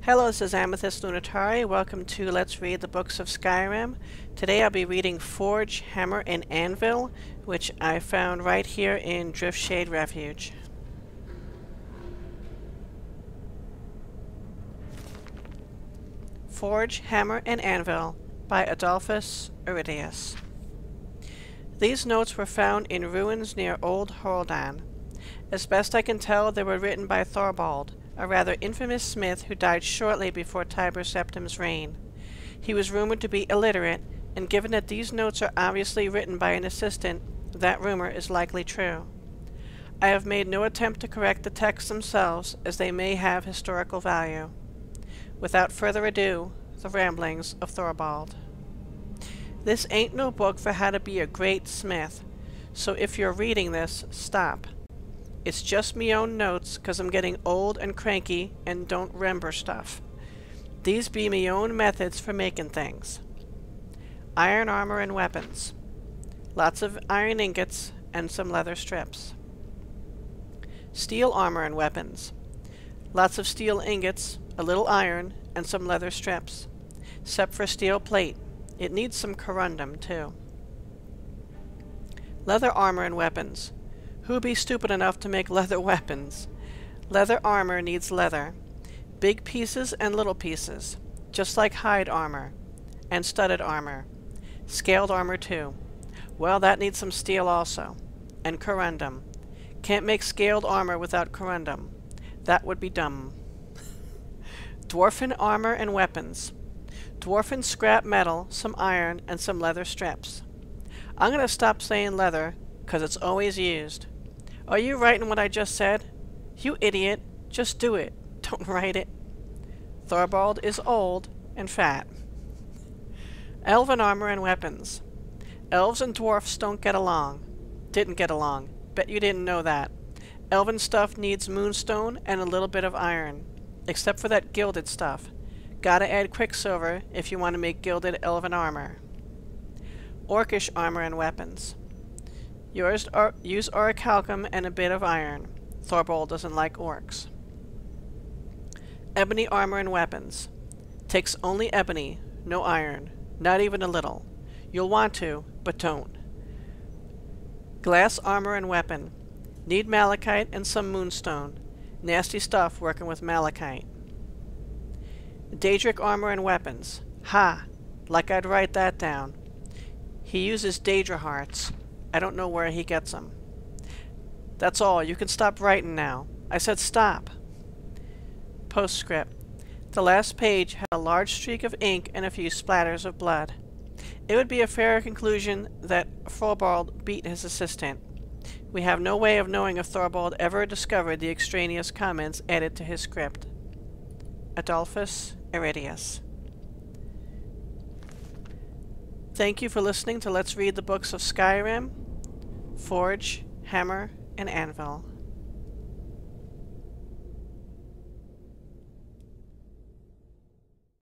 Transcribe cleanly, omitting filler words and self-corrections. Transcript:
Hello, this is Amethyst-Lunitari. Welcome to Let's Read the Books of Skyrim. Today I'll be reading Forge, Hammer, and Anvil, which I found right here in Driftshade Refuge. Forge, Hammer, and Anvil by Adolphus Iridius. These notes were found in ruins near Old Horaldan. As best I can tell, they were written by Thorvald, a rather infamous smith who died shortly before Tiber Septim's reign. He was rumored to be illiterate, and given that these notes are obviously written by an assistant, that rumor is likely true. I have made no attempt to correct the texts themselves, as they may have historical value. Without further ado, the ramblings of Thorvald. This ain't no book for how to be a great smith, so if you're reading this, stop. It's just me own notes, 'cause I'm getting old and cranky and don't remember stuff. These be me own methods for making things. Iron armor and weapons. Lots of iron ingots and some leather strips. Steel armor and weapons. Lots of steel ingots, a little iron, and some leather strips. Except for steel plate. It needs some corundum, too. Leather armor and weapons. Who'd be stupid enough to make leather weapons? Leather armor needs leather. Big pieces and little pieces. Just like hide armor. And studded armor. Scaled armor too. Well, that needs some steel also. And corundum. Can't make scaled armor without corundum. That would be dumb. Dwarfen armor and weapons. Dwarfen scrap metal, some iron, and some leather strips. I'm gonna stop saying leather, 'cause it's always used. Are you writing what I just said? You idiot. Just do it. Don't write it. Thorvald is old and fat. Elven armor and weapons. Elves and dwarfs don't get along. Didn't get along. Bet you didn't know that. Elven stuff needs moonstone and a little bit of iron. Except for that gilded stuff. Gotta add quicksilver if you want to make gilded elven armor. Orcish armor and weapons. Use orichalcum and a bit of iron. Thorvald doesn't like orcs. Ebony armor and weapons. Takes only ebony, no iron, not even a little. You'll want to, but don't. Glass armor and weapon. Need malachite and some moonstone. Nasty stuff working with malachite. Daedric armor and weapons. Ha! Like I'd write that down. He uses Daedra hearts. I don't know where he gets them. That's all. You can stop writing now. I said stop. Postscript. The last page had a large streak of ink and a few splatters of blood. It would be a fair conclusion that Thorvald beat his assistant. We have no way of knowing if Thorvald ever discovered the extraneous comments added to his script. Adolphus Iridius. Thank you for listening to Let's Read the Books of Skyrim, Forge, Hammer, and Anvil.